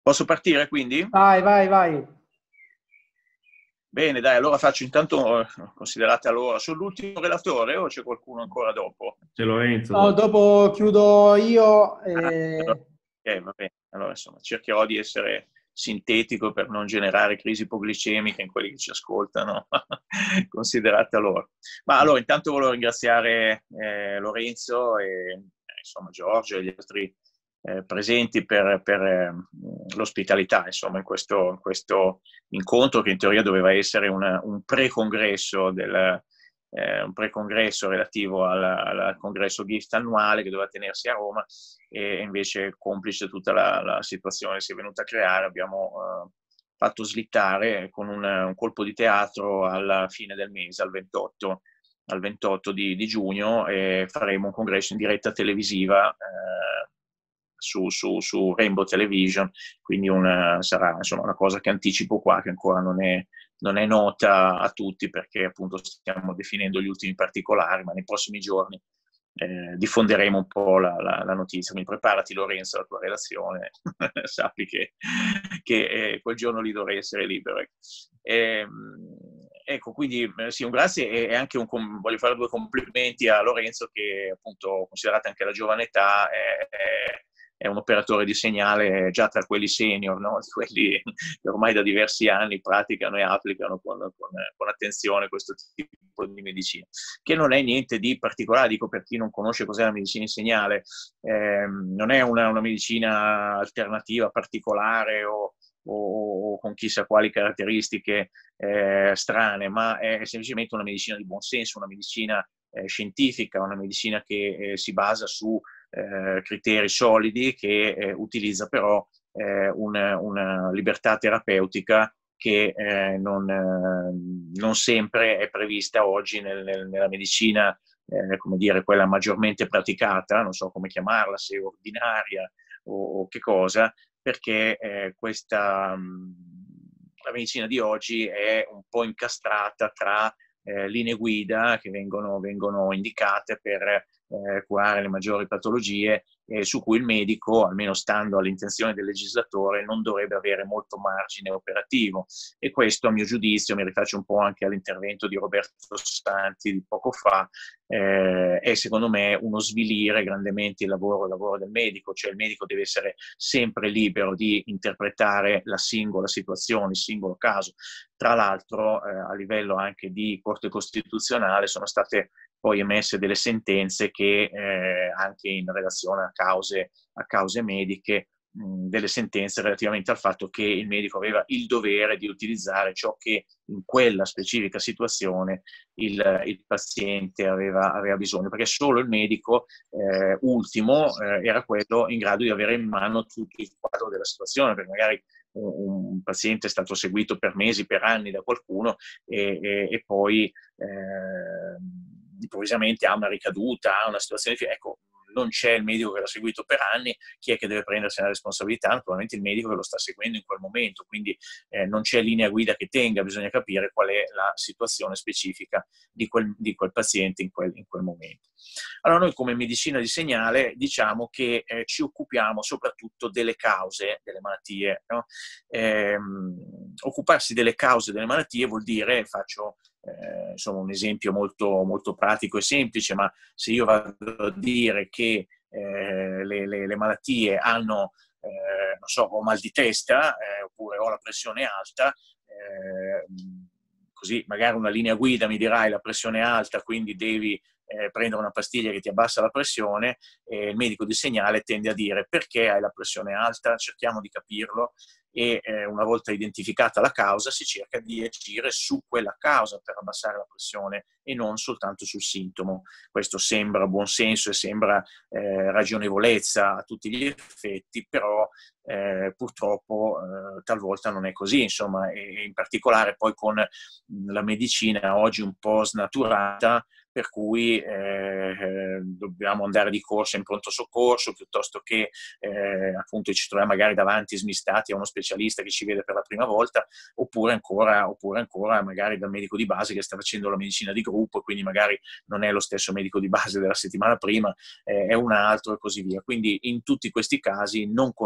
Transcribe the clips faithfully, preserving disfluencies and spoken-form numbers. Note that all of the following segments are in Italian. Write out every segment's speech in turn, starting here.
Posso partire quindi? Vai, vai, vai. Bene, dai, allora faccio intanto, eh, considerate allora, sono l'ultimo relatore o c'è qualcuno ancora dopo? C'è Lorenzo No, dopo. dopo chiudo io. Ah, allora, E... ok, va bene. Allora, insomma, cercherò di essere sintetico per non generare crisi ipoglicemiche in quelli che ci ascoltano, considerate allora. Ma allora, intanto volevo ringraziare eh, Lorenzo e eh, insomma Giorgio e gli altri eh, presenti per, per eh, l'ospitalità, insomma, in questo, in questo incontro che in teoria doveva essere una, un pre-congresso del, eh, un pre-congresso relativo al, al congresso GIFT annuale che doveva tenersi a Roma, e invece, complice tutta la, la situazione che si è venuta a creare, abbiamo eh, fatto slittare con un, un colpo di teatro alla fine del mese, al ventotto, al ventotto di, di giugno, e faremo un congresso in diretta televisiva eh, su, su, su Rainbow Television, quindi una, sarà insomma una cosa che anticipo qua, che ancora non è, non è nota a tutti, perché appunto stiamo definendo gli ultimi particolari, ma nei prossimi giorni eh, diffonderemo un po' la, la, la notizia. Quindi preparati, Lorenzo, la tua relazione, sappi che, che eh, quel giorno lì dovrei essere libero. E, ecco, quindi sì, un grazie, e, e anche un, voglio fare due complimenti a Lorenzo, che appunto, considerata anche la giovane età, è, è è un operatore di segnale già tra quelli senior, no? Quelli che ormai da diversi anni praticano e applicano con, con, con attenzione questo tipo di medicina, che non è niente di particolare. Dico, per chi non conosce cos'è la medicina in segnale, eh, non è una, una medicina alternativa particolare o, o, o con chissà quali caratteristiche eh, strane, ma è semplicemente una medicina di buon senso, una medicina eh, scientifica, una medicina che eh, si basa su Eh, criteri solidi, che eh, utilizza però eh, una, una libertà terapeutica che eh, non, eh, non sempre è prevista oggi nel, nel, nella medicina, eh, come dire, quella maggiormente praticata, non so come chiamarla, se ordinaria o, o che cosa, perché eh, questa, la medicina di oggi è un po' incastrata tra eh, linee guida che vengono, vengono indicate per Eh, curare le maggiori patologie, eh, su cui il medico, almeno stando all'intenzione del legislatore, non dovrebbe avere molto margine operativo. E questo, a mio giudizio, mi rifaccio un po' anche all'intervento di Roberto Santi di poco fa, eh, è secondo me uno svilire grandemente il lavoro, il lavoro del medico. Cioè il medico deve essere sempre libero di interpretare la singola situazione, il singolo caso. Tra l'altro, eh, a livello anche di Corte Costituzionale sono state poi emesse delle sentenze che eh, anche in relazione a cause, a cause mediche, mh, delle sentenze relativamente al fatto che il medico aveva il dovere di utilizzare ciò che in quella specifica situazione il, il paziente aveva, aveva bisogno, perché solo il medico eh, ultimo eh, era quello in grado di avere in mano tutto il quadro della situazione, perché magari un, un paziente è stato seguito per mesi, per anni da qualcuno, e, e, e poi eh, improvvisamente ha una ricaduta, ha una situazione, ecco, non c'è il medico che l'ha seguito per anni, chi è che deve prendersi la responsabilità? Naturalmente il medico che lo sta seguendo in quel momento, quindi eh, non c'è linea guida che tenga, bisogna capire qual è la situazione specifica di quel, di quel paziente in quel, in quel momento. Allora noi come medicina di segnale diciamo che eh, ci occupiamo soprattutto delle cause delle malattie, no? Eh, occuparsi delle cause delle malattie vuol dire, faccio Eh, insomma un esempio molto, molto pratico e semplice, ma se io vado a dire che eh, le, le, le malattie hanno, eh, non so, ho mal di testa eh, oppure ho la pressione alta, eh, così magari una linea guida mi dirà hai la pressione alta, quindi devi eh, prendere una pastiglia che ti abbassa la pressione, e il medico di segnale tende a dire perché hai la pressione alta, cerchiamo di capirlo, e eh, una volta identificata la causa si cerca di agire su quella causa per abbassare la pressione e non soltanto sul sintomo. Questo sembra buon senso e sembra eh, ragionevolezza a tutti gli effetti, però eh, purtroppo eh, talvolta non è così, insomma, e in particolare poi con la medicina oggi un po' snaturata, per cui eh, dobbiamo andare di corsa in pronto soccorso piuttosto che eh, appunto ci troviamo magari davanti smistati a uno specialista che ci vede per la prima volta, oppure ancora, oppure ancora magari dal medico di base che sta facendo la medicina di gruppo, e quindi magari non è lo stesso medico di base della settimana prima, eh, è un altro e così via. Quindi in tutti questi casi non conoscere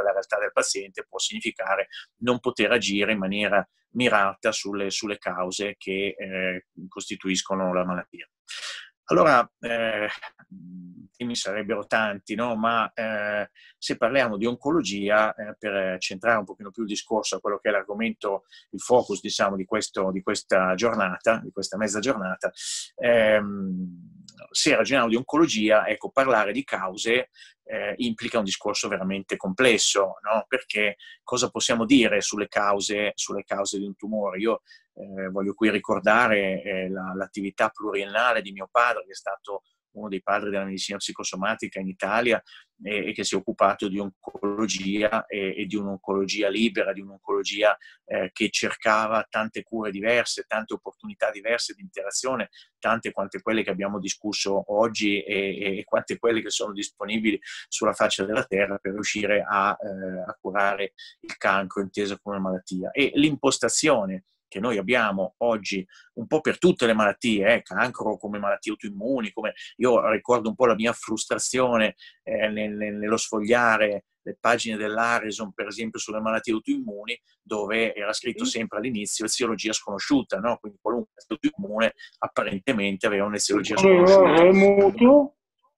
dalla realtà del paziente può significare non poter agire in maniera mirata sulle, sulle cause che eh, costituiscono la malattia. Allora, eh, temi sarebbero tanti, no? Ma eh, se parliamo di oncologia, eh, per centrare un pochino più il discorso a quello che è l'argomento, il focus, diciamo, di, questo, di questa giornata, di questa mezza giornata, ehm, se ragioniamo di oncologia, ecco, parlare di cause eh, implica un discorso veramente complesso, no? Perché cosa possiamo dire sulle cause, sulle cause di un tumore? Io Eh, voglio qui ricordare eh, la, l'attività pluriennale di mio padre, che è stato uno dei padri della medicina psicosomatica in Italia e, e che si è occupato di oncologia e, e di un'oncologia libera, di un'oncologia eh, che cercava tante cure diverse, tante opportunità diverse di interazione, tante quante quelle che abbiamo discusso oggi e, e quante quelle che sono disponibili sulla faccia della terra per riuscire a, eh, a curare il cancro inteso come malattia. E l'impostazione che noi abbiamo oggi un po' per tutte le malattie, eh, cancro come malattie autoimmuni, come io ricordo un po' la mia frustrazione eh, nel, nello sfogliare le pagine dell'Harrison, per esempio, sulle malattie autoimmuni, dove era scritto sempre all'inizio eziologia sconosciuta, no? Quindi qualunque malattia autoimmune apparentemente aveva un'eziologia sconosciuta.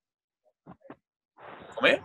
Come?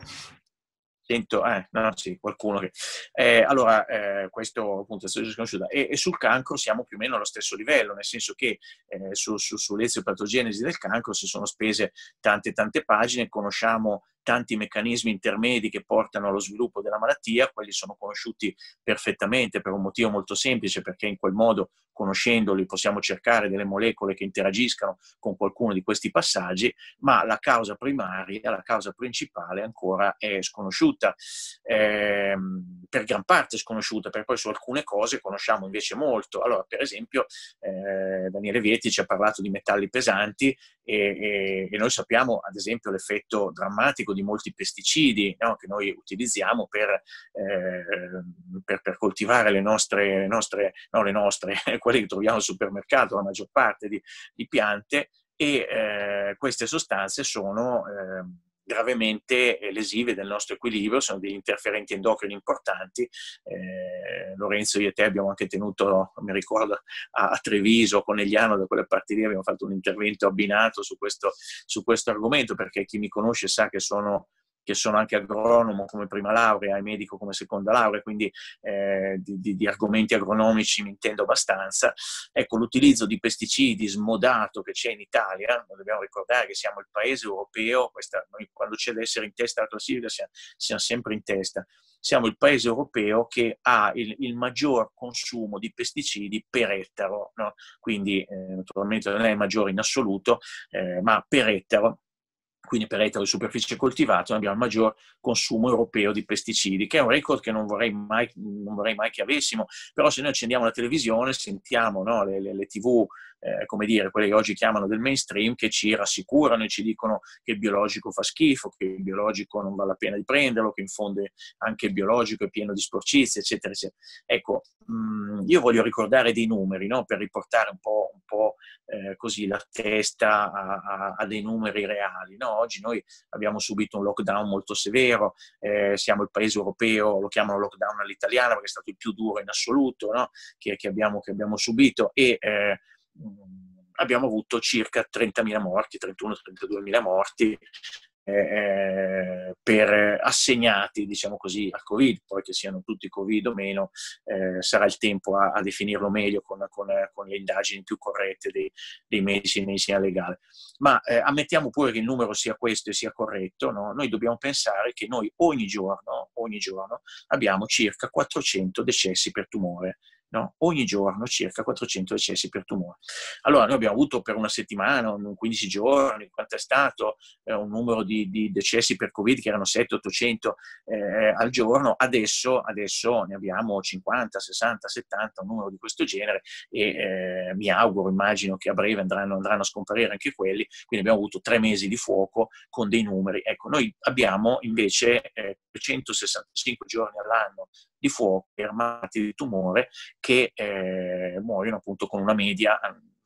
Sento, eh, no, no, sì, qualcuno che... Eh, allora, eh, questo appunto è sconosciuta. E, e sul cancro siamo più o meno allo stesso livello, nel senso che eh, su, su, sull'eziopatogenesi del cancro si sono spese tante tante pagine, conosciamo tanti meccanismi intermedi che portano allo sviluppo della malattia, quelli sono conosciuti perfettamente per un motivo molto semplice, perché in quel modo, conoscendoli, possiamo cercare delle molecole che interagiscano con qualcuno di questi passaggi, ma la causa primaria, la causa principale ancora è sconosciuta, eh, per gran parte sconosciuta, perché poi su alcune cose conosciamo invece molto. Allora, per esempio, eh, Daniele Vietti ci ha parlato di metalli pesanti e, e, e noi sappiamo, ad esempio, l'effetto drammatico di molti pesticidi, no, che noi utilizziamo per, eh, per, per coltivare le nostre, le nostre, no, le nostre, quelle che troviamo al supermercato, la maggior parte di, di piante, e eh, queste sostanze sono eh, gravemente lesive del nostro equilibrio, sono degli interferenti endocrini importanti. Eh, Lorenzo, io e te abbiamo anche tenuto, mi ricordo, a, a Treviso, Conegliano, da quelle parti lì abbiamo fatto un intervento abbinato su questo, su questo argomento, perché chi mi conosce sa che sono che sono anche agronomo come prima laurea e medico come seconda laurea, quindi eh, di, di, di argomenti agronomici mi intendo abbastanza. Ecco, l'utilizzo di pesticidi smodato che c'è in Italia, non dobbiamo ricordare che siamo il paese europeo, questa, noi quando c'è da essere in testa alla classifica siamo, siamo sempre in testa, siamo il paese europeo che ha il, il maggior consumo di pesticidi per ettaro, no? Quindi eh, naturalmente non è il maggiore in assoluto, eh, ma per ettaro. Quindi per ettaro di superficie coltivata abbiamo il maggior consumo europeo di pesticidi, che è un record che non vorrei mai, non vorrei mai che avessimo, però se noi accendiamo la televisione, sentiamo, no, le, le, le tivù, eh, come dire, quelle che oggi chiamano del mainstream, che ci rassicurano e ci dicono che il biologico fa schifo, che il biologico non vale la pena di prenderlo, che in fondo anche il biologico è pieno di sporcizie, eccetera, eccetera. Ecco, mh, io voglio ricordare dei numeri, no, per riportare un po', un po' eh, così la testa a, a, a dei numeri reali, no? Oggi noi abbiamo subito un lockdown molto severo, eh, siamo il paese europeo, lo chiamano lockdown all'italiana perché è stato il più duro in assoluto, no? che, che, abbiamo, che abbiamo subito, e eh, abbiamo avuto circa trentamila morti, trentuno trentaduemila morti, Eh, per assegnati, diciamo così, al Covid. Poi che siano tutti Covid o meno, eh, sarà il tempo a, a definirlo meglio con, con, con le indagini più corrette dei, dei medici in medicina legale. Ma eh, ammettiamo pure che il numero sia questo e sia corretto, no? Noi dobbiamo pensare che noi ogni giorno, ogni giorno abbiamo circa quattrocento decessi per tumore. No? Ogni giorno circa quattrocento decessi per tumore. Allora, noi abbiamo avuto per una settimana, quindici giorni, quanto è stato, eh, un numero di, di decessi per Covid che erano settecento ottocento eh, al giorno. Adesso, adesso ne abbiamo cinquanta, sessanta, settanta, un numero di questo genere, e eh, mi auguro, immagino che a breve andranno, andranno a scomparire anche quelli. Quindi abbiamo avuto tre mesi di fuoco con dei numeri. Ecco, noi abbiamo invece eh, trecentosessantacinque giorni all'anno di fuoco per malati di tumore che eh, muoiono appunto con una media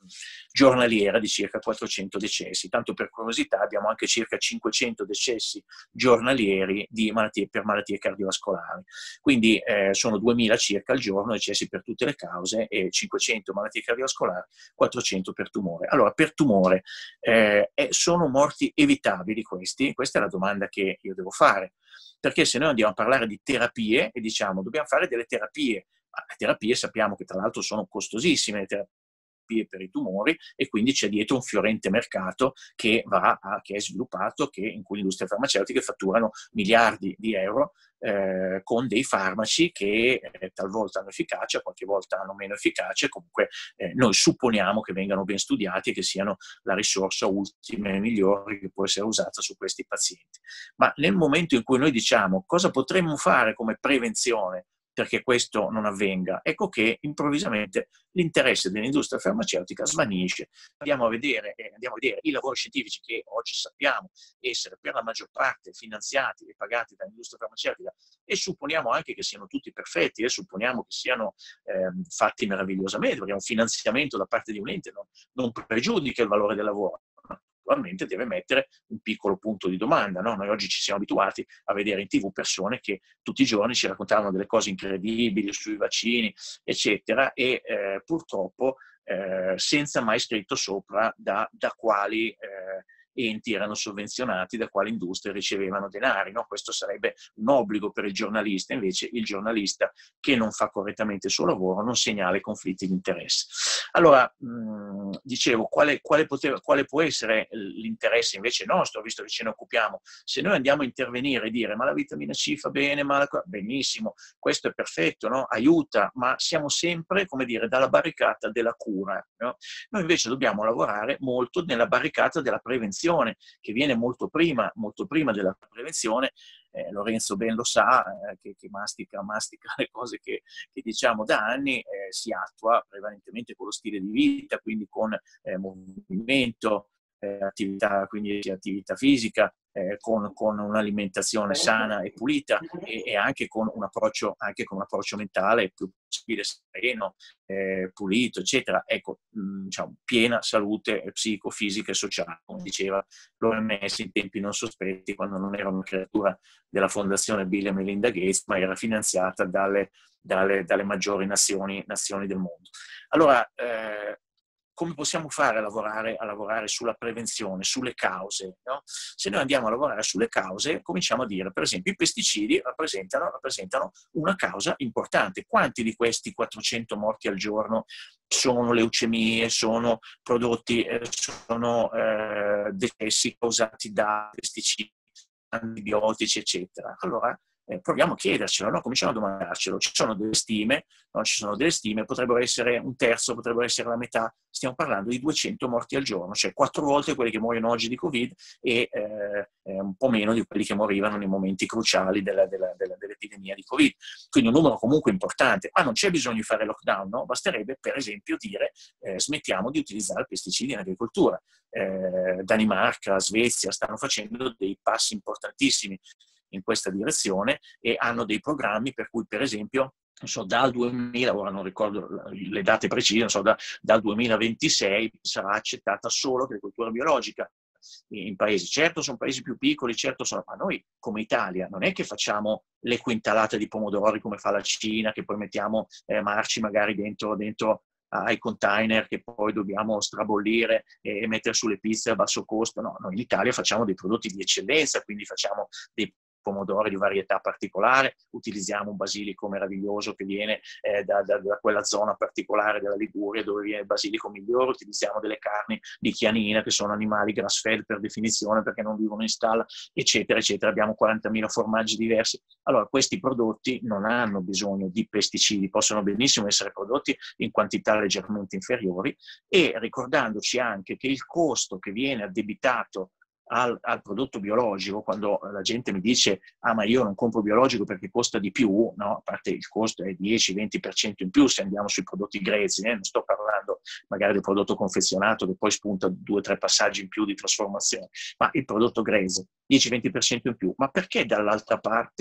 giornaliera di circa quattrocento decessi. Tanto per curiosità, abbiamo anche circa cinquecento decessi giornalieri di malattie, per malattie cardiovascolari. Quindi eh, sono duemila circa al giorno decessi per tutte le cause e cinquecento malattie cardiovascolari, quattrocento per tumore. Allora, per tumore eh, sono morti evitabili questi? Questa è la domanda che io devo fare. Perché se noi andiamo a parlare di terapie e diciamo dobbiamo fare delle terapie, ma le terapie sappiamo che tra l'altro sono costosissime, le terapie per i tumori, e quindi c'è dietro un fiorente mercato che, va a, che è sviluppato, che, in cui le industrie farmaceutiche fatturano miliardi di euro eh, con dei farmaci che eh, talvolta hanno efficacia, qualche volta hanno meno efficacia, comunque eh, noi supponiamo che vengano ben studiati e che siano la risorsa ultima e migliore che può essere usata su questi pazienti. Ma nel momento in cui noi diciamo cosa potremmo fare come prevenzione perché questo non avvenga, ecco che improvvisamente l'interesse dell'industria farmaceutica svanisce. Andiamo a vedere, eh, andiamo a vedere i lavori scientifici che oggi sappiamo essere per la maggior parte finanziati e pagati dall'industria farmaceutica, e supponiamo anche che siano tutti perfetti, e supponiamo che siano eh, fatti meravigliosamente, perché un finanziamento da parte di un ente non, non pregiudica il valore del lavoro. Naturalmente deve mettere un piccolo punto di domanda, no? Noi oggi ci siamo abituati a vedere in tivù persone che tutti i giorni ci raccontavano delle cose incredibili sui vaccini, eccetera, e eh, purtroppo eh, senza mai scritto sopra da, da quali eh, enti erano sovvenzionati, da quali industrie ricevevano denari, no? Questo sarebbe un obbligo per il giornalista, invece il giornalista che non fa correttamente il suo lavoro non segnala i conflitti di interesse. Allora, mh, dicevo, quale, quale, poteva, quale può essere l'interesse invece nostro, visto che ce ne occupiamo? Se noi andiamo a intervenire e dire ma la vitamina C fa bene, ma la... benissimo, questo è perfetto, no? Aiuta, ma siamo sempre, come dire, dalla barricata della cura, no? Noi invece dobbiamo lavorare molto nella barricata della prevenzione, che viene molto prima, molto prima della prevenzione. Eh, Lorenzo ben lo sa, eh, che, che mastica, mastica le cose che, che diciamo da anni, eh, si attua prevalentemente con lo stile di vita, quindi con eh, movimento, eh, attività, quindi attività fisica, eh, con, con un'alimentazione sana e pulita, e, e anche con un approccio, anche con un approccio mentale più possibile sereno, eh, pulito, eccetera. Ecco, mh, diciamo, piena salute psicofisica e sociale, come diceva l'O M S in tempi non sospetti, quando non era una creatura della fondazione Bill e Melinda Gates, ma era finanziata dalle, dalle, dalle maggiori nazioni, nazioni del mondo. Allora, eh, come possiamo fare a lavorare, a lavorare sulla prevenzione, sulle cause, no? Se noi andiamo a lavorare sulle cause, cominciamo a dire, per esempio, i pesticidi rappresentano, rappresentano una causa importante. Quanti di questi quattrocento morti al giorno sono leucemie, sono prodotti, eh, sono eh, decessi causati da pesticidi, antibiotici, eccetera? Allora, Eh, proviamo a chiedercelo, no? Cominciamo a domandarcelo. Ci sono delle stime, no? Ci sono delle stime, potrebbero essere un terzo, potrebbero essere la metà. Stiamo parlando di duecento morti al giorno, cioè quattro volte quelli che muoiono oggi di Covid e eh, un po' meno di quelli che morivano nei momenti cruciali della, della, della, dell'epidemia di Covid. Quindi un numero comunque importante. Ma non c'è bisogno di fare lockdown, no? Basterebbe, per esempio, dire eh, smettiamo di utilizzare pesticidi in agricoltura. Eh, Danimarca, Svezia stanno facendo dei passi importantissimi in questa direzione e hanno dei programmi per cui, per esempio, non so, dal duemila, ora non ricordo le date precise, non so, da, dal duemilaventisei sarà accettata solo l'agricoltura biologica in paesi. Certo sono paesi più piccoli, certo sono, ma noi come Italia non è che facciamo le quintalate di pomodori come fa la Cina, che poi mettiamo eh, marci magari dentro, dentro ai container che poi dobbiamo strabollire e mettere sulle pizze a basso costo. No, noi in Italia facciamo dei prodotti di eccellenza, quindi facciamo dei pomodori di varietà particolare, utilizziamo un basilico meraviglioso che viene eh, da, da, da quella zona particolare della Liguria dove viene il basilico migliore, utilizziamo delle carni di chianina che sono animali grass-fed per definizione perché non vivono in stalla, eccetera, eccetera. Abbiamo quarantamila formaggi diversi. Allora, questi prodotti non hanno bisogno di pesticidi, possono benissimo essere prodotti in quantità leggermente inferiori, e ricordandoci anche che il costo che viene addebitato Al, al prodotto biologico, quando la gente mi dice ah ma io non compro biologico perché costa di più, no, a parte il costo è dieci venti per cento in più se andiamo sui prodotti grezzi, eh? Non sto parlando magari del prodotto confezionato che poi spunta due o tre passaggi in più di trasformazione, ma il prodotto grezzo dieci venti per cento in più. Ma perché dall'altra parte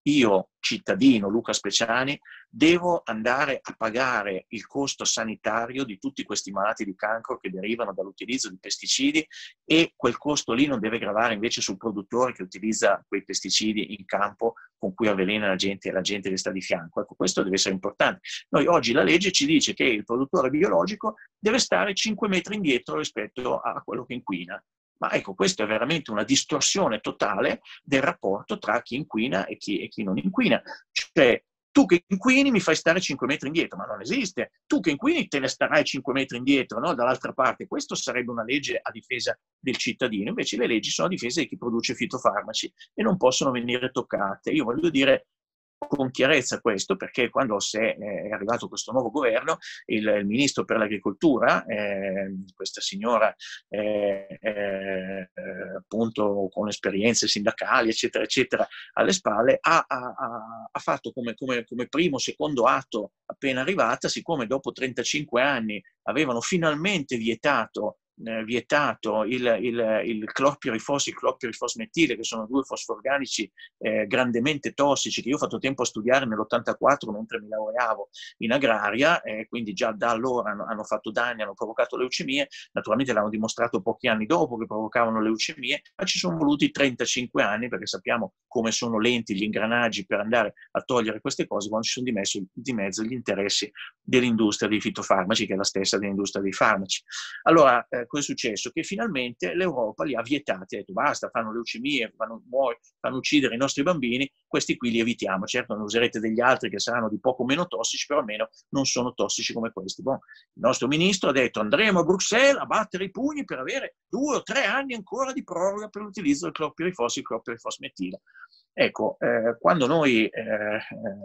io, cittadino Luca Speciani, devo andare a pagare il costo sanitario di tutti questi malati di cancro che derivano dall'utilizzo di pesticidi, e quel costo lì non deve gravare invece sul produttore che utilizza quei pesticidi in campo con cui avvelena la gente, la gente che sta di fianco. Ecco, questo deve essere importante. Noi oggi la legge ci dice che il produttore biologico deve stare cinque metri indietro rispetto a quello che inquina. Ma ecco, questa è veramente una distorsione totale del rapporto tra chi inquina e chi, e chi non inquina. Cioè, tu che inquini mi fai stare cinque metri indietro, ma non esiste. Tu che inquini te ne starai cinque metri indietro, no? Dall'altra parte. Questo sarebbe una legge a difesa del cittadino. Invece le leggi sono a difesa di chi produce fitofarmaci e non possono venire toccate. Io voglio dire con chiarezza questo, perché quando è arrivato questo nuovo governo, il, il ministro per l'agricoltura, eh, questa signora eh, eh, appunto con esperienze sindacali eccetera eccetera alle spalle, ha, ha, ha fatto come, come, come primo secondo atto appena arrivata, siccome dopo trentacinque anni avevano finalmente vietato Eh, vietato il, il, il clorpirifos, il clorpirifosmetile, che sono due fosforganici eh, grandemente tossici, che io ho fatto tempo a studiare nell'ottantaquattro mentre mi laureavo in agraria, eh, quindi già da allora hanno, hanno fatto danni, hanno provocato leucemie. Naturalmente l'hanno dimostrato pochi anni dopo che provocavano leucemie, ma ci sono voluti trentacinque anni, perché sappiamo come sono lenti gli ingranaggi per andare a togliere queste cose quando ci sono di mezzo, di mezzo gli interessi dell'industria dei fitofarmaci, che è la stessa dell'industria dei farmaci. Allora, eh, cosa è successo? Che finalmente l'Europa li ha vietati, ha detto basta, fanno leucemie, fanno, fanno uccidere i nostri bambini, questi qui li evitiamo. Certo, ne userete degli altri che saranno di poco meno tossici, però almeno non sono tossici come questi. Bon, il nostro ministro ha detto andremo a Bruxelles a battere i pugni per avere due o tre anni ancora di proroga per l'utilizzo del clorpirifos e il clorpirifosmetile. Ecco, eh, quando noi eh, eh,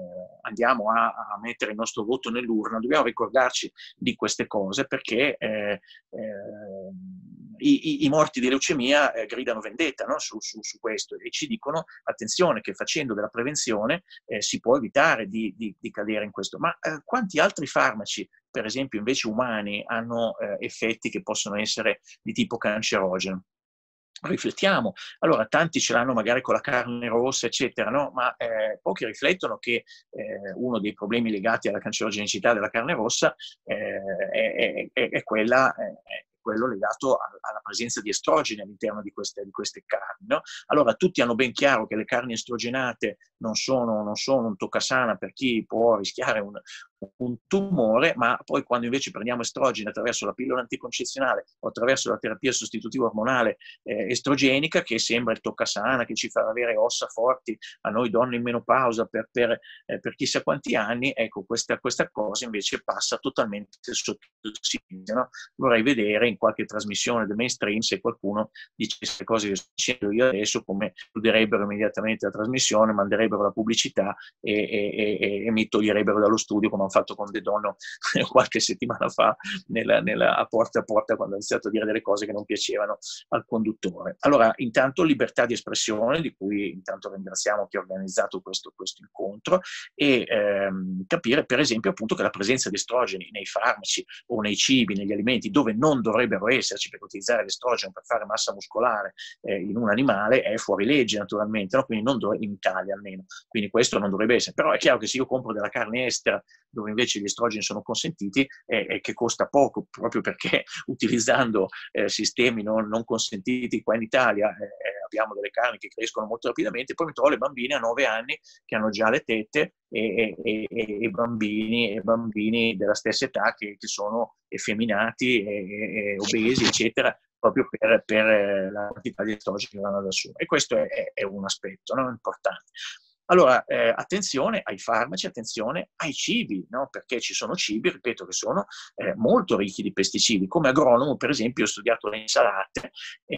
andiamo a, a mettere il nostro voto nell'urna, dobbiamo ricordarci di queste cose, perché eh, eh, i, i morti di leucemia eh, gridano vendetta, no? su, su, su questo, e ci dicono attenzione che facendo della prevenzione eh, si può evitare di, di, di cadere in questo. Ma eh, quanti altri farmaci, per esempio invece umani, hanno eh, effetti che possono essere di tipo cancerogeno? Riflettiamo. Allora, tanti ce l'hanno magari con la carne rossa, eccetera, no? Ma eh, pochi riflettono che eh, uno dei problemi legati alla cancerogenicità della carne rossa eh, è, è, è, quella, è quello legato a, alla presenza di estrogeni all'interno di queste, di queste carni, no? Allora, tutti hanno ben chiaro che le carni estrogenate non sono, non sono un toccasana per chi può rischiare un, un tumore, ma poi quando invece prendiamo estrogeni attraverso la pillola anticoncezionale o attraverso la terapia sostitutiva ormonale eh, estrogenica, che sembra il toccasana, che ci fa avere ossa forti a noi donne in menopausa per, per, eh, per chissà quanti anni, ecco, questa, questa cosa invece passa totalmente sotto il silenzio, no? Vorrei vedere in qualche trasmissione del mainstream se qualcuno dice queste cose che sto dicendo io adesso, come chiuderebbero immediatamente la trasmissione, manderebbero la pubblicità e, e, e, e mi toglierebbero dallo studio, come hanno fatto con De Donno qualche settimana fa nella, nella, a porta a porta, quando ha iniziato a dire delle cose che non piacevano al conduttore. Allora, intanto libertà di espressione, di cui intanto ringraziamo chi ha organizzato questo, questo incontro, e ehm, capire per esempio appunto che la presenza di estrogeni nei farmaci o nei cibi, negli alimenti, dove non dovrebbero esserci, per utilizzare l'estrogeno per fare massa muscolare eh, in un animale, è fuori legge naturalmente, no? Quindi non dov- in Italia almeno, quindi questo non dovrebbe essere. Però è chiaro che se io compro della carne estera dove invece gli estrogeni sono consentiti e eh, che costa poco, proprio perché utilizzando eh, sistemi non, non consentiti qua in Italia eh, abbiamo delle carni che crescono molto rapidamente, poi mi trovo le bambine a nove anni che hanno già le tette e, e, e, e, bambini, e bambini della stessa età che, che sono effeminati e, e, e obesi, eccetera, proprio per, per la quantità di estrogeni che vanno ad assumere. E questo è, è un aspetto, no? Importante. Allora, eh, attenzione ai farmaci, attenzione ai cibi, no? Perché ci sono cibi, ripeto, che sono eh, molto ricchi di pesticidi. Come agronomo, per esempio, ho studiato le insalate,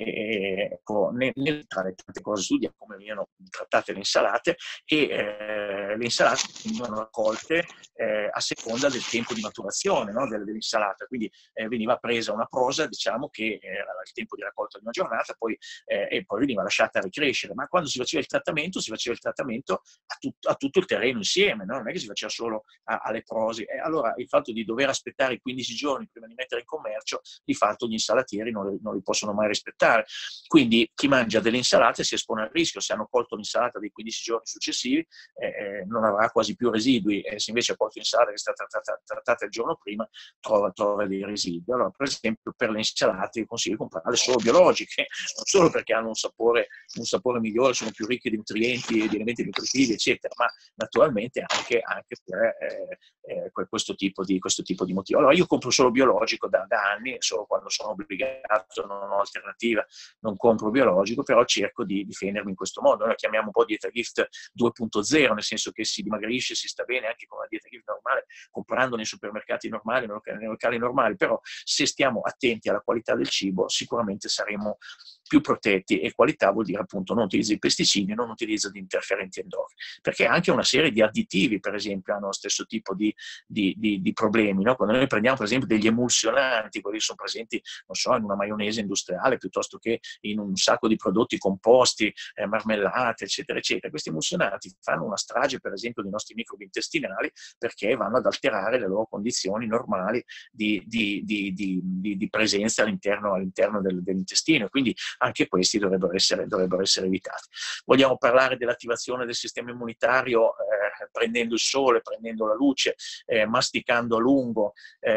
e, ecco, ne, ne, tra le tante cose studiate, come venivano trattate le insalate, e eh, le insalate venivano raccolte eh, a seconda del tempo di maturazione, no? Del, dell'insalata. Quindi eh, veniva presa una prosa, diciamo, che era il tempo di raccolta di una giornata, poi, eh, e poi veniva lasciata ricrescere. Ma quando si faceva il trattamento, si faceva il trattamento a, tut, a tutto il terreno insieme, no? Non è che si faceva solo a, alle prosi. E allora il fatto di dover aspettare i quindici giorni prima di mettere in commercio, di fatto gli insalatieri non, non li possono mai rispettare. Quindi chi mangia delle insalate si espone al rischio. Se hanno colto l'insalata dei quindici giorni successivi eh, non avrà quasi più residui, e se invece ha colto l'insalata che è stata trattata, trattata il giorno prima trova, trova dei residui. Allora, per esempio, per le insalate io consiglio di comprarle solo biologiche, non solo perché hanno un sapore, un sapore migliore, sono più ricche di nutrienti, di elementi nutritivi, eccetera, ma naturalmente anche, anche per eh, eh, questo, tipo di, questo tipo di motivo. Allora, io compro solo biologico da, da anni, solo quando sono obbligato, non ho alternativa, non compro biologico, però cerco di difendermi in questo modo. Noi la chiamiamo un po' dieta lift due punto zero, nel senso che si dimagrisce, si sta bene anche con la dieta lift normale, comprando nei supermercati normali, nei locali normali, però se stiamo attenti alla qualità del cibo sicuramente saremo più protetti, e qualità vuol dire appunto non utilizzo di pesticidi, non utilizzo di interferenti endocrini, perché anche una serie di additivi per esempio hanno lo stesso tipo di, di, di, di problemi, no? Quando noi prendiamo per esempio degli emulsionanti, quelli sono presenti non so in una maionese industriale piuttosto che in un sacco di prodotti composti, eh, marmellate eccetera eccetera, questi emulsionanti fanno una strage per esempio dei nostri microbi intestinali, perché vanno ad alterare le loro condizioni normali di, di, di, di, di, di presenza all'interno, all'interno del, dell'intestino, quindi anche questi dovrebbero essere, dovrebbero essere evitati. Vogliamo parlare dell'attivazione del sistema immunitario eh, prendendo il sole, prendendo la luce, eh, masticando a lungo,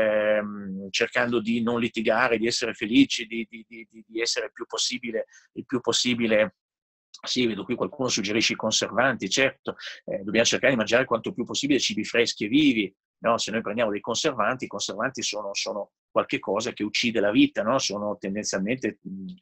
ehm, cercando di non litigare, di essere felici, di, di, di, di essere il più possibile, il più possibile. Sì, vedo qui qualcuno suggerisce i conservanti, certo, eh, dobbiamo cercare di mangiare quanto più possibile cibi freschi e vivi, no? Se noi prendiamo dei conservanti, i conservanti sono, sono qualche cosa che uccide la vita, no? Sono tendenzialmente mh,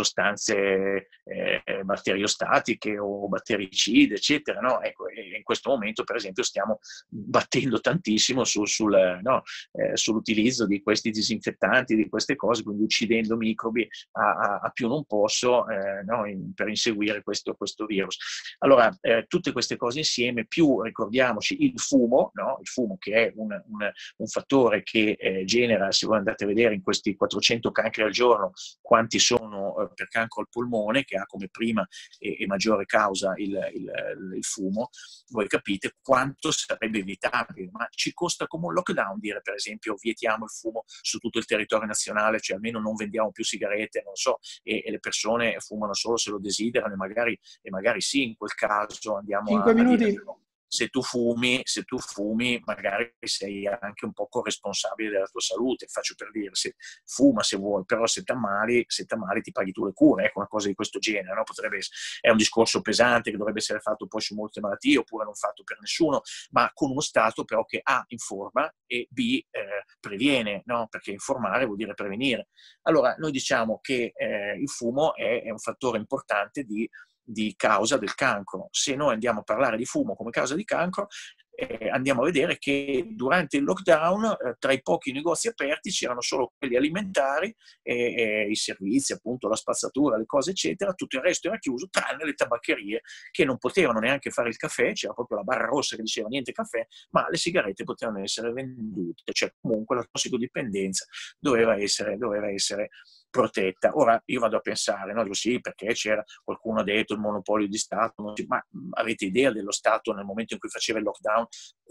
sostanze eh, batteriostatiche o battericide, eccetera, no? Ecco, in questo momento, per esempio, stiamo battendo tantissimo su, sul, no? eh, sull'utilizzo di questi disinfettanti, di queste cose, quindi uccidendo microbi a, a, a più non posso, eh, no? in, per inseguire questo, questo virus. Allora, eh, tutte queste cose insieme, più ricordiamoci il fumo, no? Il fumo che è un, un, un fattore che eh, genera, se voi andate a vedere in questi quattrocento cancri al giorno, quanti sono eh, per cancro al polmone, che ha come prima e, e maggiore causa il, il, il fumo, voi capite quanto sarebbe evitabile, ma ci costa come un lockdown dire per esempio vietiamo il fumo su tutto il territorio nazionale, cioè almeno non vendiamo più sigarette, non so, e, e le persone fumano solo se lo desiderano, e magari, e magari sì, in quel caso andiamo a, cinque a minuti. dire no. Se tu fumi, se tu fumi, magari sei anche un po' corresponsabile della tua salute, faccio per dire, se fuma se vuoi, però se ti ammali, se ti ammali ti paghi tu le cure, ecco, una cosa di questo genere, no? Potrebbe essere, è un discorso pesante che dovrebbe essere fatto poi su molte malattie, oppure non fatto per nessuno, ma con uno Stato però che A informa e B eh, previene, no? Perché informare vuol dire prevenire. Allora, noi diciamo che eh, il fumo è, è un fattore importante di di causa del cancro. Se noi andiamo a parlare di fumo come causa di cancro, eh, andiamo a vedere che durante il lockdown eh, tra i pochi negozi aperti c'erano solo quelli alimentari, e, e i servizi, appunto la spazzatura, le cose eccetera, tutto il resto era chiuso tranne le tabaccherie che non potevano neanche fare il caffè, c'era proprio la barra rossa che diceva niente caffè, ma le sigarette potevano essere vendute, cioè comunque la tossicodipendenza doveva essere, doveva essere protetta. Ora io vado a pensare, no? Dico sì, perché c'era, qualcuno ha detto il monopolio di Stato, ma avete idea dello Stato nel momento in cui faceva il lockdown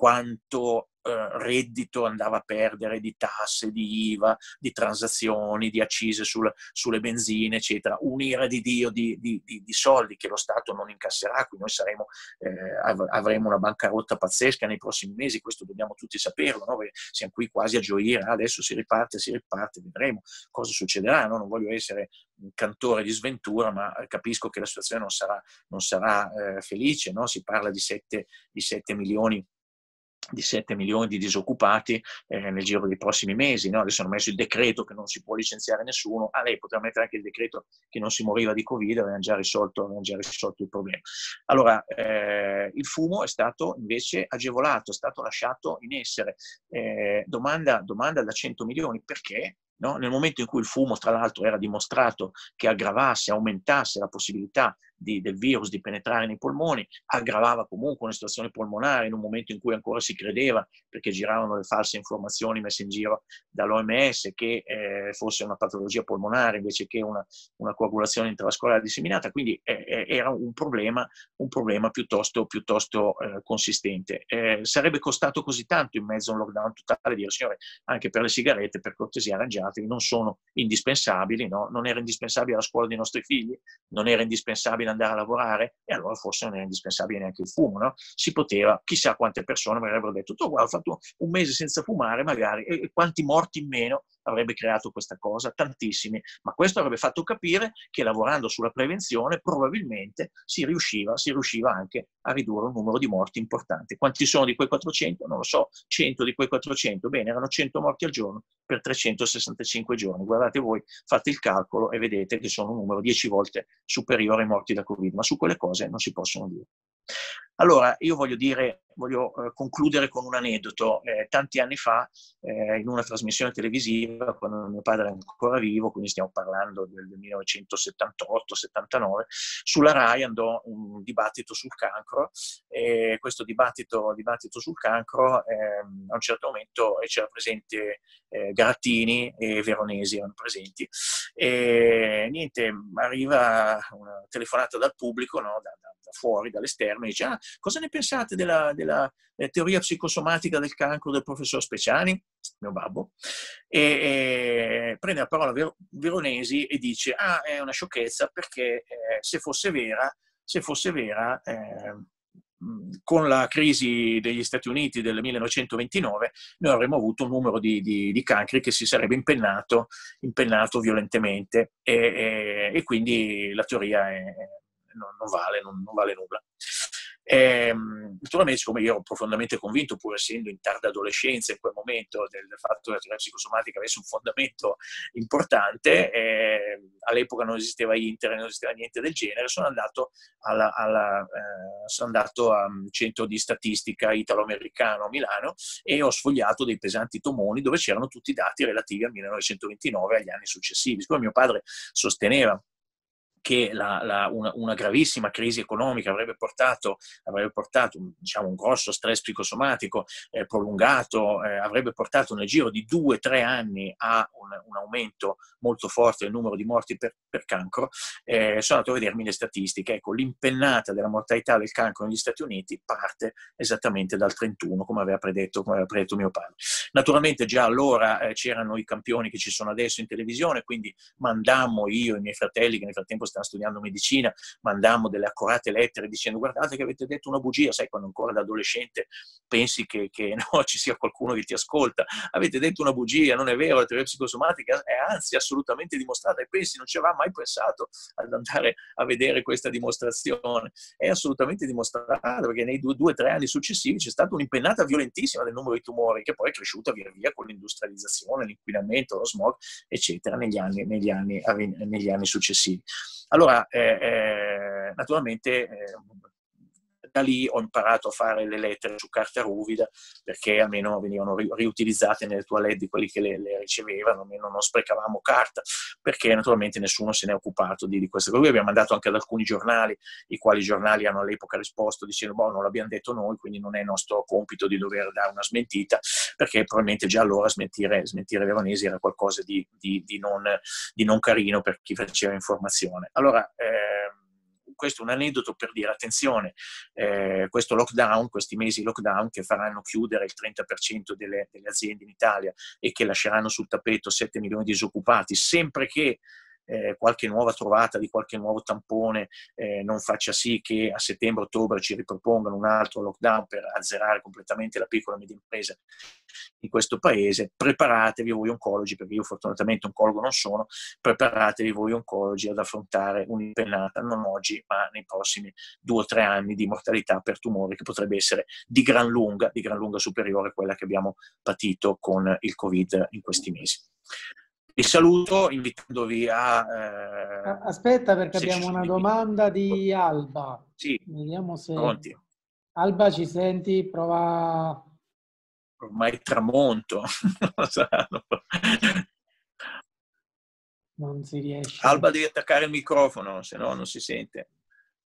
quanto eh, reddito andava a perdere di tasse, di I V A, di transazioni, di accise sul, sulle benzine, eccetera, un'ira di Dio di, di, di, di soldi che lo Stato non incasserà, quindi noi saremo, eh, avremo una bancarotta pazzesca nei prossimi mesi, questo dobbiamo tutti saperlo, no? Siamo qui quasi a gioire, adesso si riparte, si riparte, vedremo cosa succederà, no? Non voglio essere un cantore di sventura, ma capisco che la situazione non sarà, non sarà eh, felice, no? Si parla di sette milioni di sette milioni di disoccupati eh, nel giro dei prossimi mesi, no? Adesso hanno messo il decreto che non si può licenziare nessuno, ah lei poteva mettere anche il decreto che non si moriva di Covid, avevano già risolto, avevano già risolto il problema. Allora, eh, il fumo è stato invece agevolato, è stato lasciato in essere. Eh, domanda, domanda da cento milioni, perché? No? Nel momento in cui il fumo, tra l'altro, era dimostrato che aggravasse, aumentasse la possibilità di, del virus di penetrare nei polmoni, aggravava comunque una situazione polmonare in un momento in cui ancora si credeva, perché giravano le false informazioni messe in giro dall'O M S, che eh, fosse una patologia polmonare invece che una, una coagulazione intravascolare disseminata, quindi eh, era un problema, un problema piuttosto, piuttosto eh, consistente. Eh, sarebbe costato così tanto in mezzo a un lockdown totale dire, signore, anche per le sigarette, per cortesia arrangiatevi, non sono indispensabili, no? Non era indispensabile la scuola dei nostri figli, non era indispensabile andare a lavorare, e allora forse non era indispensabile neanche il fumo, no? Si poteva, chissà quante persone mi avrebbero detto, tu guarda, ho fatto un mese senza fumare magari, e quanti morti in meno avrebbe creato questa cosa? Tantissimi, ma questo avrebbe fatto capire che lavorando sulla prevenzione probabilmente si riusciva, si riusciva anche a ridurre un numero di morti importante. Quanti sono di quei quattrocento? Non lo so, cento di quei quattrocento, bene, erano cento morti al giorno per trecentosessantacinque giorni. Guardate voi, fate il calcolo e vedete che sono un numero dieci volte superiore ai morti da Covid, ma su quelle cose non si possono dire. Allora, io voglio dire, voglio eh, concludere con un aneddoto. Eh, tanti anni fa, eh, in una trasmissione televisiva, quando mio padre era ancora vivo, quindi stiamo parlando del millenovecentosettantotto settantanove, sulla Rai andò un dibattito sul cancro, e questo dibattito, dibattito sul cancro, eh, a un certo momento c'era presente eh, Garattini e Veronesi, erano presenti, e niente, arriva una telefonata dal pubblico, no, da, da, da fuori, dall'esterno, e dice, ah, cosa ne pensate della, della eh, teoria psicosomatica del cancro del professor Speciani, mio babbo, e, e prende la parola Ver Veronesi e dice, ah, è una sciocchezza, perché eh, se fosse vera, se fosse vera eh, con la crisi degli Stati Uniti del millenovecentoventinove noi avremmo avuto un numero di, di, di cancri che si sarebbe impennato, impennato violentemente, e, e, e quindi la teoria è, non, non, vale, non, non vale nulla. E, naturalmente, siccome io ero profondamente convinto, pur essendo in tarda adolescenza in quel momento, del, del fatto che la teoria psicosomatica avesse un fondamento importante, eh, all'epoca non esisteva internet, non esisteva niente del genere, sono andato, alla, alla, eh, sono andato a un centro di statistica italo-americano a Milano e ho sfogliato dei pesanti tomoni dove c'erano tutti i dati relativi al millenovecentoventinove e agli anni successivi. Siccome mio padre sosteneva che la, la, una, una gravissima crisi economica avrebbe portato, avrebbe portato diciamo, un grosso stress psicosomatico eh, prolungato, eh, avrebbe portato nel giro di due o tre anni a un, un aumento molto forte del numero di morti per, per cancro, eh, sono andato a vedermi le statistiche. Ecco, l'impennata della mortalità del cancro negli Stati Uniti parte esattamente dal trentuno, come aveva predetto, come aveva predetto mio padre. Naturalmente già allora eh, c'erano i campioni che ci sono adesso in televisione, quindi mandammo io e i miei fratelli, che nel frattempo stanno studiando medicina, mandammo delle accorate lettere dicendo guardate che avete detto una bugia, sai, quando ancora da adolescente pensi che, che no, ci sia qualcuno che ti ascolta, avete detto una bugia, non è vero, la teoria psicosomatica è anzi assolutamente dimostrata, e pensi, non ci aveva mai pensato ad andare a vedere questa dimostrazione, è assolutamente dimostrata, perché nei due o tre anni successivi c'è stata un'impennata violentissima del numero di tumori, che poi è cresciuta via via con l'industrializzazione, l'inquinamento, lo smog, eccetera, negli anni, negli anni, negli anni successivi. Allora, eh, eh, naturalmente, eh, da lì ho imparato a fare le lettere su carta ruvida, perché almeno venivano ri riutilizzate nelle toilette di quelli che le, le ricevevano, almeno non sprecavamo carta, perché naturalmente nessuno se ne è occupato di, di queste cose. Abbiamo mandato anche ad alcuni giornali, i quali giornali hanno all'epoca risposto dicendo, boh, non l'abbiamo detto noi, quindi non è nostro compito di dover dare una smentita, perché probabilmente già allora smentire, smentire Veronesi era qualcosa di, di, di, non, di non carino per chi faceva informazione. Allora, eh, questo è un aneddoto per dire, attenzione, eh, questo lockdown, questi mesi lockdown che faranno chiudere il trenta per cento delle, delle aziende in Italia e che lasceranno sul tappeto sette milioni di disoccupati, sempre che Eh, qualche nuova trovata di qualche nuovo tampone eh, non faccia sì che a settembre-ottobre ci ripropongano un altro lockdown per azzerare completamente la piccola e media impresa in questo paese. Preparatevi voi oncologi, perché io fortunatamente oncologo non sono, preparatevi voi oncologi ad affrontare un'impennata non oggi ma nei prossimi due o tre anni di mortalità per tumori che potrebbe essere di gran lunga, di gran lunga superiore a quella che abbiamo patito con il Covid in questi mesi. Vi saluto invitandovi a... Eh, Aspetta, perché abbiamo una domanda di Alba. Sì, vediamo se... pronti. Alba, ci senti? Prova... Ormai tramonto. Non si riesce. Alba, devi attaccare il microfono, se no non si sente.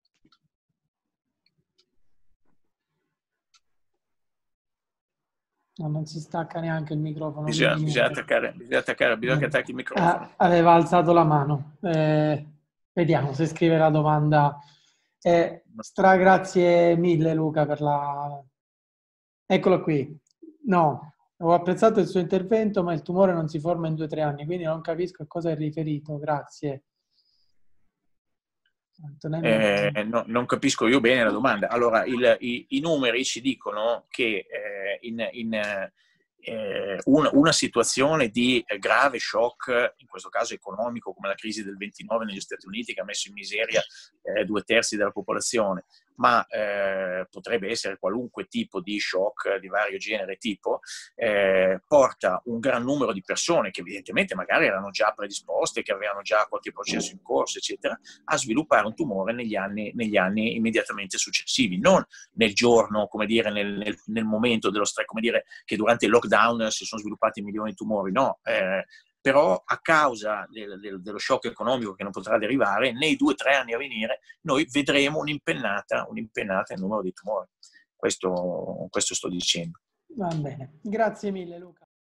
No, non si stacca neanche il microfono. Bisogna, quindi bisogna niente. attaccare, bisogna attaccare, bisogna che attacchi il microfono. Ah, aveva alzato la mano. Eh, vediamo se scrive la domanda. Eh, stra grazie mille Luca per la... Eccolo qui. No, ho apprezzato il suo intervento, ma il tumore non si forma in due o tre anni, quindi non capisco a cosa è riferito. Grazie. Antonello... Eh, no, non capisco io bene la domanda. Allora, il, i, i numeri ci dicono che eh, in, in eh, una, una situazione di grave shock, in questo caso economico, come la crisi del ventinove negli Stati Uniti, che ha messo in miseria eh, due terzi della popolazione, ma eh, potrebbe essere qualunque tipo di shock di vario genere e tipo, eh, porta un gran numero di persone che evidentemente magari erano già predisposte, che avevano già qualche processo in corso, eccetera, a sviluppare un tumore negli anni, negli anni immediatamente successivi, non nel giorno, come dire, nel, nel, nel momento dello stress, come dire che durante il lockdown si sono sviluppati milioni di tumori, no, eh, però a causa del, del, dello shock economico che non potrà derivare, nei due o tre anni a venire noi vedremo un'impennata, un'impennata nel numero di tumori. Questo, questo sto dicendo. Va bene, grazie mille Luca.